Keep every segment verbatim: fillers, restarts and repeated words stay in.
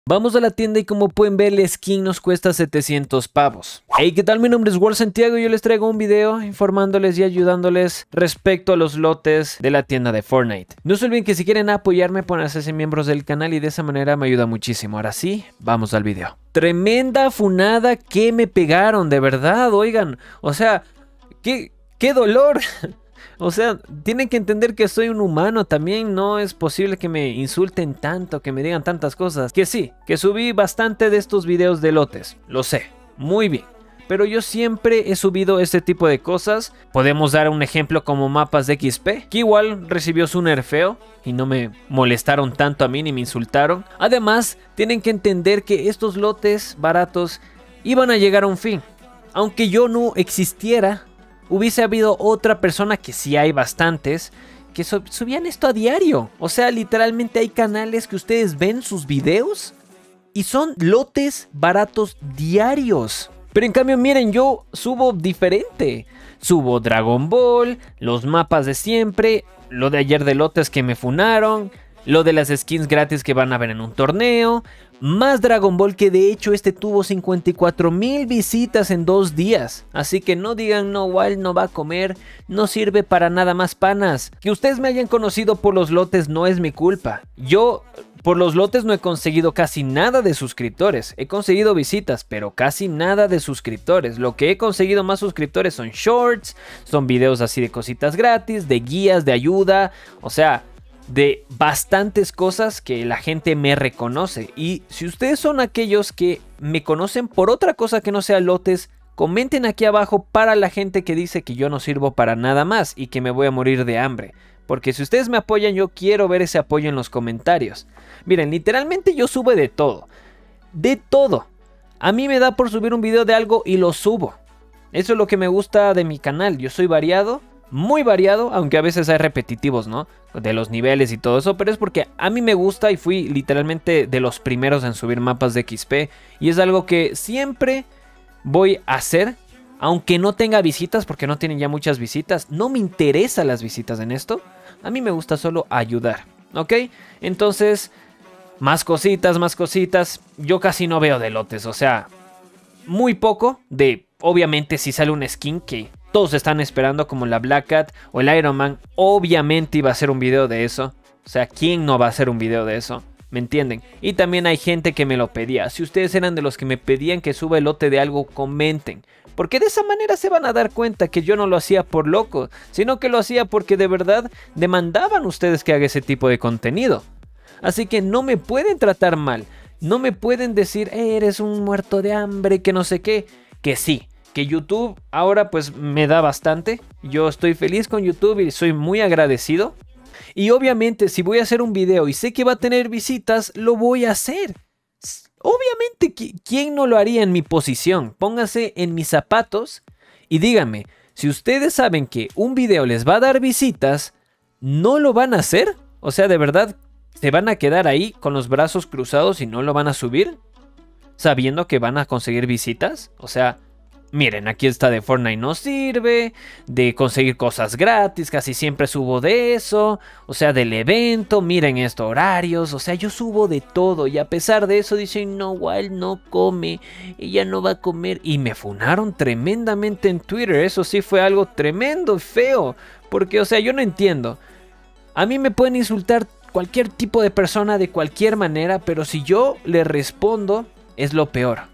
Vamos a la tienda y como pueden ver el skin nos cuesta setecientos pavos. Hey, ¿qué tal? Mi nombre es World Santiago y yo les traigo un video informándoles y ayudándoles respecto a los lotes de la tienda de Fortnite. No se olviden que si quieren apoyarme pueden hacerse miembros del canal y de esa manera me ayuda muchísimo. Ahora sí, vamos al video. Tremenda funada que me pegaron, de verdad, oigan. O sea, qué, qué dolor. O sea, tienen que entender que soy un humano también, no es posible que me insulten tanto, que me digan tantas cosas. Que sí, que subí bastante de estos videos de lotes, lo sé, muy bien. Pero yo siempre he subido este tipo de cosas. Podemos dar un ejemplo como mapas de X P, que igual recibió su nerfeo y no me molestaron tanto a mí ni me insultaron. Además, tienen que entender que estos lotes baratos iban a llegar a un fin. Aunque yo no existiera, hubiese habido otra persona, que sí hay bastantes, que subían esto a diario. O sea, literalmente hay canales que ustedes ven sus videos y son lotes baratos diarios. Pero en cambio, miren, yo subo diferente. Subo Dragon Ball, los mapas de siempre, lo de ayer de lotes que me funaron, lo de las skins gratis que van a ver en un torneo, más Dragon Ball, que de hecho este tuvo cincuenta y cuatro mil visitas en dos días. Así que no digan, no, Wild no va a comer, no sirve para nada más, panas. Que ustedes me hayan conocido por los lotes no es mi culpa. Yo por los lotes no he conseguido casi nada de suscriptores. He conseguido visitas, pero casi nada de suscriptores. Lo que he conseguido más suscriptores son shorts, son videos así de cositas gratis, de guías, de ayuda, o sea, de bastantes cosas que la gente me reconoce. Y si ustedes son aquellos que me conocen por otra cosa que no sea lotes, comenten aquí abajo para la gente que dice que yo no sirvo para nada más y que me voy a morir de hambre. Porque si ustedes me apoyan, yo quiero ver ese apoyo en los comentarios. Miren, literalmente yo subo de todo. De todo. A mí me da por subir un video de algo y lo subo. Eso es lo que me gusta de mi canal. Yo soy variado. Muy variado, aunque a veces hay repetitivos, ¿no? De los niveles y todo eso, pero es porque a mí me gusta y fui literalmente de los primeros en subir mapas de X P. Y es algo que siempre voy a hacer, aunque no tenga visitas, porque no tienen ya muchas visitas. No me interesan las visitas en esto. A mí me gusta solo ayudar, ¿ok? Entonces, más cositas, más cositas. Yo casi no veo de lotes, o sea, muy poco de, obviamente, si sale un skin que todos están esperando, como la Black Cat o el Iron Man, obviamente iba a ser un video de eso. O sea, ¿quién no va a hacer un video de eso? ¿Me entienden? Y también hay gente que me lo pedía. Si ustedes eran de los que me pedían que suba el lote de algo, comenten. Porque de esa manera se van a dar cuenta que yo no lo hacía por loco, sino que lo hacía porque de verdad demandaban ustedes que haga ese tipo de contenido. Así que no me pueden tratar mal. No me pueden decir, eh, eres un muerto de hambre, que no sé qué. Que sí. Que YouTube ahora pues me da bastante. Yo estoy feliz con YouTube y soy muy agradecido. Y obviamente si voy a hacer un video y sé que va a tener visitas, lo voy a hacer. Obviamente, ¿quién no lo haría en mi posición? Pónganse en mis zapatos y díganme, si ustedes saben que un video les va a dar visitas, ¿no lo van a hacer? O sea, ¿de verdad se van a quedar ahí con los brazos cruzados y no lo van a subir? ¿Sabiendo que van a conseguir visitas? O sea, miren, aquí está de Fortnite no sirve, de conseguir cosas gratis, casi siempre subo de eso, o sea, del evento, miren estos horarios, o sea, yo subo de todo y a pesar de eso dicen, no, Wild no come, ella no va a comer, y me funaron tremendamente en Twitter. Eso sí fue algo tremendo, feo, porque, o sea, yo no entiendo, a mí me pueden insultar cualquier tipo de persona de cualquier manera, pero si yo le respondo, es lo peor.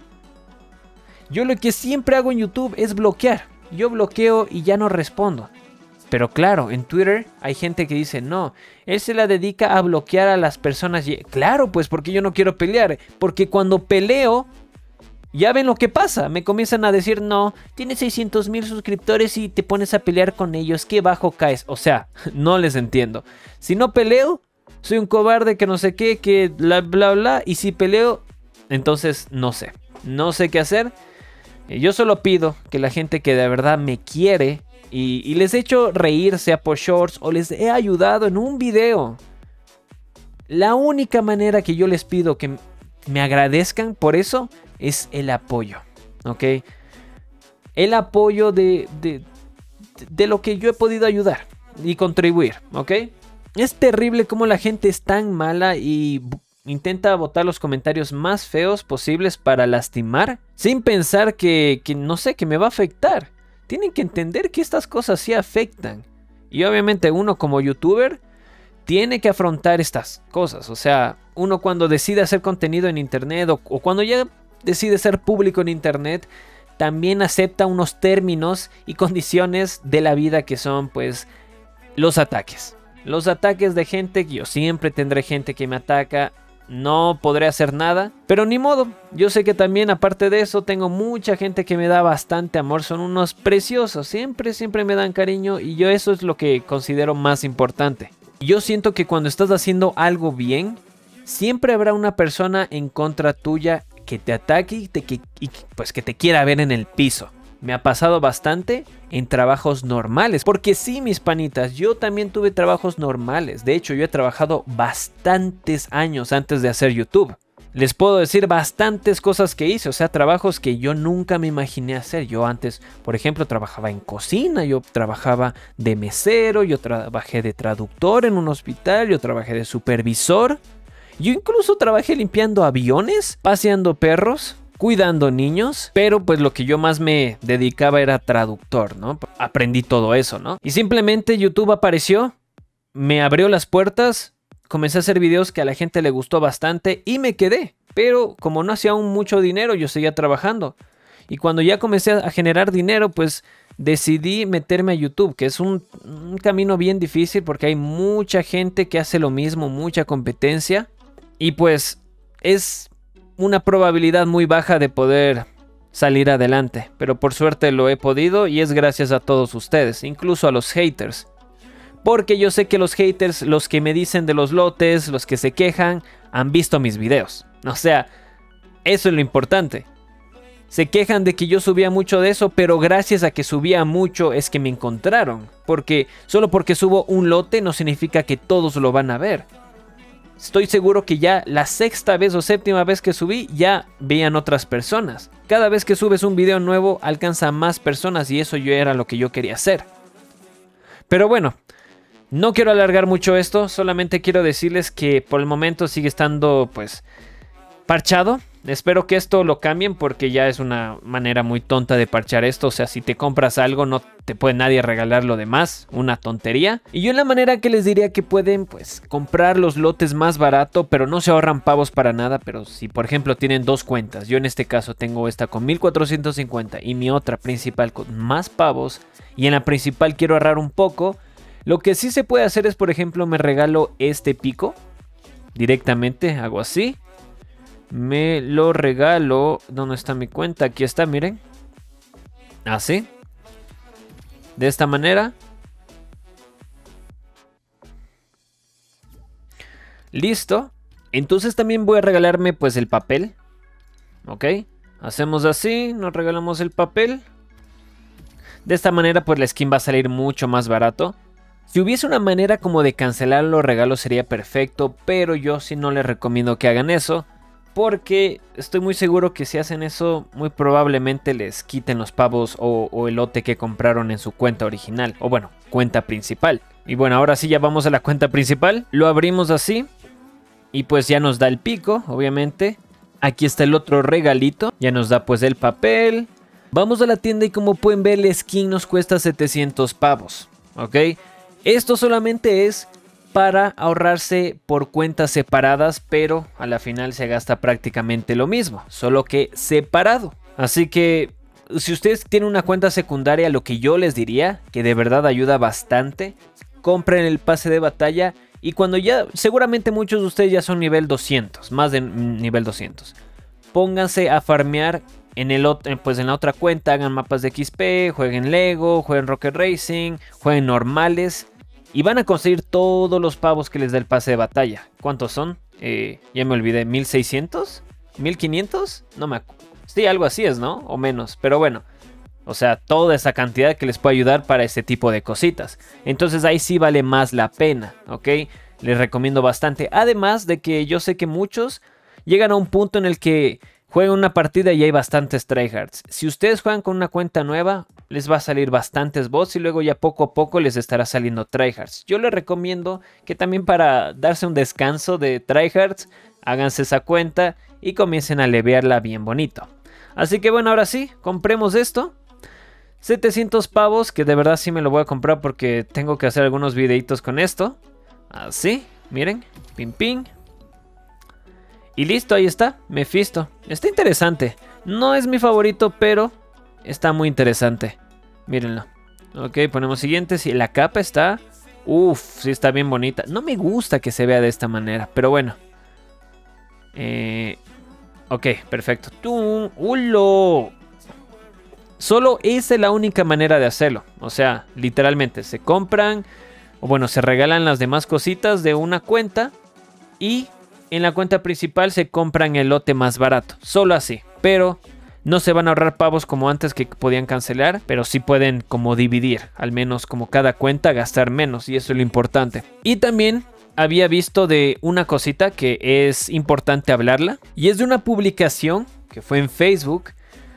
Yo lo que siempre hago en YouTube es bloquear. Yo bloqueo y ya no respondo. Pero claro, en Twitter hay gente que dice, no, él se la dedica a bloquear a las personas. Y claro, pues porque yo no quiero pelear. Porque cuando peleo, ya ven lo que pasa. Me comienzan a decir, no, tienes seiscientos mil suscriptores y te pones a pelear con ellos. Qué bajo caes. O sea, no les entiendo. Si no peleo, soy un cobarde que no sé qué, que bla, bla, bla. Y si peleo, entonces no sé. No sé qué hacer. Yo solo pido que la gente que de verdad me quiere y, y les he hecho reír, sea por shorts o les he ayudado en un video. La única manera que yo les pido que me agradezcan por eso es el apoyo, ¿ok? El apoyo de, de, de lo que yo he podido ayudar y contribuir, ¿ok? Es terrible cómo la gente es tan mala y intenta botar los comentarios más feos posibles para lastimar, sin pensar que, que no sé, que me va a afectar. Tienen que entender que estas cosas sí afectan. Y obviamente uno como youtuber tiene que afrontar estas cosas. O sea, uno cuando decide hacer contenido en internet o, o cuando ya decide ser público en internet, también acepta unos términos y condiciones de la vida que son pues los ataques. Los ataques de gente, yo siempre tendré gente que me ataca, no podré hacer nada, pero ni modo. Yo sé que también aparte de eso tengo mucha gente que me da bastante amor, son unos preciosos, siempre, siempre me dan cariño y yo eso es lo que considero más importante. Yo siento que cuando estás haciendo algo bien, siempre habrá una persona en contra tuya que te ataque y, te, que, y pues que te quiera ver en el piso. Me ha pasado bastante en trabajos normales. Porque sí, mis panitas, yo también tuve trabajos normales. De hecho, yo he trabajado bastantes años antes de hacer YouTube. Les puedo decir bastantes cosas que hice. O sea, trabajos que yo nunca me imaginé hacer. Yo antes, por ejemplo, trabajaba en cocina. Yo trabajaba de mesero. Yo trabajé de traductor en un hospital. Yo trabajé de supervisor. Yo incluso trabajé limpiando aviones, paseando perros, cuidando niños, pero pues lo que yo más me dedicaba era traductor, ¿no? Aprendí todo eso, ¿no? Y simplemente YouTube apareció, me abrió las puertas, comencé a hacer videos que a la gente le gustó bastante y me quedé. Pero como no hacía aún mucho dinero, yo seguía trabajando. Y cuando ya comencé a generar dinero, pues decidí meterme a YouTube, que es un, un camino bien difícil porque hay mucha gente que hace lo mismo, mucha competencia. Y pues es una probabilidad muy baja de poder salir adelante. Pero por suerte lo he podido y es gracias a todos ustedes, incluso a los haters. Porque yo sé que los haters, los que me dicen de los lotes, los que se quejan, han visto mis videos. O sea, eso es lo importante. Se quejan de que yo subía mucho de eso, pero gracias a que subía mucho es que me encontraron. Porque solo porque subo un lote no significa que todos lo van a ver. Estoy seguro que ya la sexta vez o séptima vez que subí ya veían otras personas. Cada vez que subes un video nuevo alcanza a más personas y eso yo era lo que yo quería hacer. Pero bueno, no quiero alargar mucho esto, solamente quiero decirles que por el momento sigue estando pues parchado. Espero que esto lo cambien porque ya es una manera muy tonta de parchar esto. O sea, si te compras algo no te puede nadie regalar lo demás. Una tontería. Y yo la manera que les diría que pueden pues comprar los lotes más barato, pero no se ahorran pavos para nada. Pero si por ejemplo tienen dos cuentas, yo en este caso tengo esta con mil cuatrocientos cincuenta y mi otra principal con más pavos. Y en la principal quiero ahorrar un poco. Lo que sí se puede hacer es por ejemplo me regalo este pico. Directamente hago así. Me lo regalo. ¿Dónde está mi cuenta? Aquí está, miren. Así. De esta manera. Listo. Entonces también voy a regalarme pues el papel. Ok. Hacemos así. Nos regalamos el papel. De esta manera pues la skin va a salir mucho más barato. Si hubiese una manera como de cancelar los regalos sería perfecto. Pero yo sí no les recomiendo que hagan eso. Porque estoy muy seguro que si hacen eso, muy probablemente les quiten los pavos o, o el lote que compraron en su cuenta original. O bueno, cuenta principal. Y bueno, ahora sí ya vamos a la cuenta principal. Lo abrimos así. Y pues ya nos da el pico, obviamente. Aquí está el otro regalito. Ya nos da pues el papel. Vamos a la tienda y como pueden ver, la skin nos cuesta setecientos pavos. ¿Ok? Esto solamente es para ahorrarse por cuentas separadas, pero a la final se gasta prácticamente lo mismo, solo que separado. Así que si ustedes tienen una cuenta secundaria, lo que yo les diría, que de verdad ayuda bastante, compren el pase de batalla y cuando ya, seguramente muchos de ustedes ya son nivel doscientos, más de nivel doscientos, pónganse a farmear en, el, pues en la otra cuenta, hagan mapas de X P, jueguen Lego, jueguen Rocket Racing, jueguen normales. Y van a conseguir todos los pavos que les da el pase de batalla. ¿Cuántos son? Eh, ya me olvidé. ¿mil seiscientos? ¿mil quinientos? No me acuerdo. Sí, algo así es, ¿no? O menos. Pero bueno. O sea, toda esa cantidad que les puede ayudar para este tipo de cositas. Entonces ahí sí vale más la pena, ¿ok? Les recomiendo bastante. Además de que yo sé que muchos llegan a un punto en el que jueguen una partida y hay bastantes tryhards. Si ustedes juegan con una cuenta nueva, les va a salir bastantes bots y luego ya poco a poco les estará saliendo tryhards. Yo les recomiendo que también para darse un descanso de tryhards, háganse esa cuenta y comiencen a levearla bien bonito. Así que bueno, ahora sí, compremos esto. setecientos pavos, que de verdad sí me lo voy a comprar porque tengo que hacer algunos videitos con esto. Así, miren, pim pim. Y listo, ahí está, Mephisto. Está interesante. No es mi favorito, pero está muy interesante. Mírenlo. Ok, ponemos siguiente. Si la capa está... Uff, sí está bien bonita. No me gusta que se vea de esta manera, pero bueno. Eh... Ok, perfecto. ¡Tum! ¡Hulo! Solo esa es la única manera de hacerlo. O sea, literalmente se compran, o bueno, se regalan las demás cositas de una cuenta y en la cuenta principal se compran el lote más barato. Solo así. Pero no se van a ahorrar pavos como antes que podían cancelar, pero sí pueden como dividir. Al menos como cada cuenta gastar menos y eso es lo importante. Y también había visto de una cosita que es importante hablarla y es de una publicación que fue en Facebook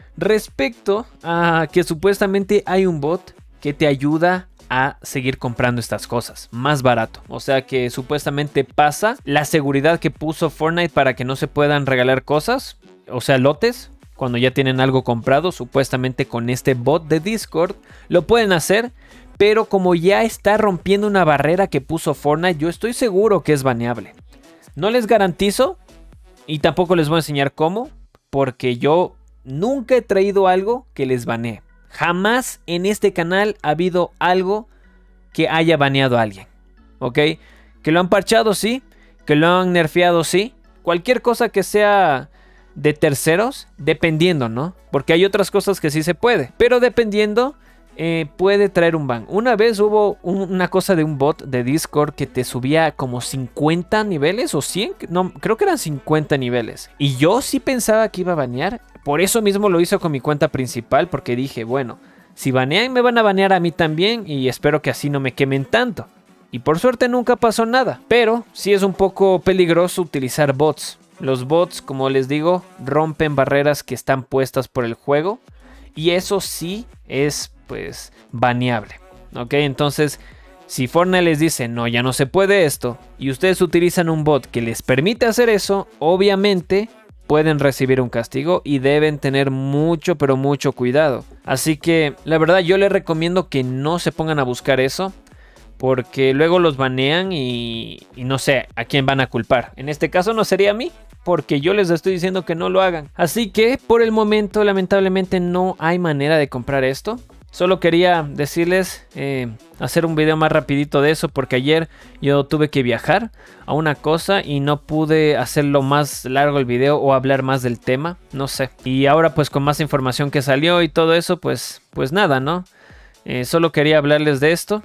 respecto a que supuestamente hay un bot que te ayuda a seguir comprando estas cosas más barato. O sea que supuestamente pasa la seguridad que puso Fortnite para que no se puedan regalar cosas, o sea lotes, cuando ya tienen algo comprado. Supuestamente con este bot de Discord lo pueden hacer, pero como ya está rompiendo una barrera que puso Fortnite, yo estoy seguro que es baneable. No les garantizo y tampoco les voy a enseñar cómo, porque yo nunca he traído algo que les banee. Jamás en este canal ha habido algo que haya baneado a alguien. ¿Ok? Que lo han parchado, sí. Que lo han nerfeado, sí. Cualquier cosa que sea de terceros, dependiendo, ¿no? Porque hay otras cosas que sí se puede. Pero dependiendo, eh, puede traer un ban. Una vez hubo un, una cosa de un bot de Discord que te subía como cincuenta niveles o cien. No, creo que eran cincuenta niveles. Y yo sí pensaba que iba a banear. Por eso mismo lo hice con mi cuenta principal, porque dije, bueno, si banean me van a banear a mí también y espero que así no me quemen tanto. Y por suerte nunca pasó nada, pero sí es un poco peligroso utilizar bots. Los bots, como les digo, rompen barreras que están puestas por el juego y eso sí es pues baneable. Ok, entonces si Fortnite les dice, no, ya no se puede esto, y ustedes utilizan un bot que les permite hacer eso, obviamente pueden recibir un castigo y deben tener mucho pero mucho cuidado. Así que la verdad yo les recomiendo que no se pongan a buscar eso, porque luego los banean y, y no sé a quién van a culpar. En este caso no sería a mí, porque yo les estoy diciendo que no lo hagan. Así que por el momento lamentablemente no hay manera de comprar esto. Solo quería decirles, eh, hacer un video más rapidito de eso, porque ayer yo tuve que viajar a una cosa y no pude hacerlo más largo el video o hablar más del tema, no sé. Y ahora pues con más información que salió y todo eso, pues, pues nada, ¿no? Eh, solo quería hablarles de esto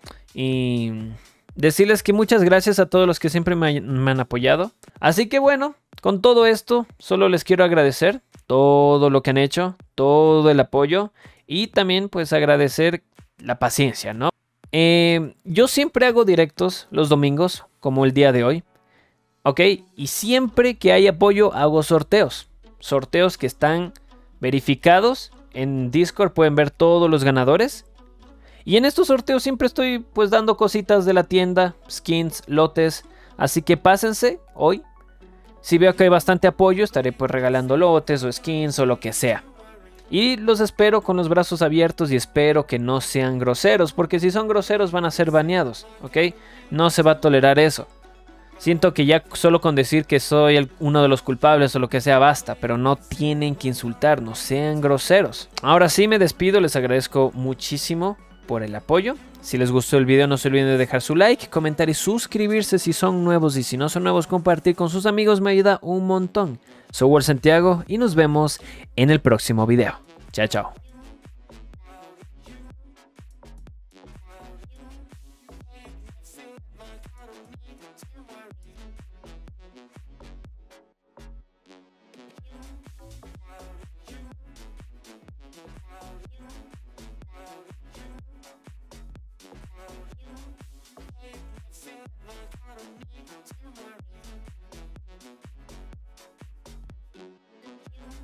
y decirles que muchas gracias a todos los que siempre me, me han apoyado. Así que bueno, con todo esto, solo les quiero agradecer todo lo que han hecho, todo el apoyo. Y también pues agradecer la paciencia, ¿no? Eh, yo siempre hago directos los domingos, como el día de hoy. ¿Ok? Y siempre que hay apoyo hago sorteos. Sorteos que están verificados. En Discord pueden ver todos los ganadores. Y en estos sorteos siempre estoy pues dando cositas de la tienda, skins, lotes. Así que pásense hoy. Si veo que hay bastante apoyo, estaré pues regalando lotes o skins o lo que sea. Y los espero con los brazos abiertos y espero que no sean groseros, porque si son groseros van a ser baneados, ¿ok? No se va a tolerar eso. Siento que ya solo con decir que soy el, uno de los culpables o lo que sea basta, pero no tienen que insultarnos, sean groseros. Ahora sí me despido, les agradezco muchísimo por el apoyo. Si les gustó el video no se olviden de dejar su like, comentar y suscribirse si son nuevos, y si no son nuevos compartir con sus amigos me ayuda un montón. Soy World Santiago y nos vemos en el próximo video. Chao, chao.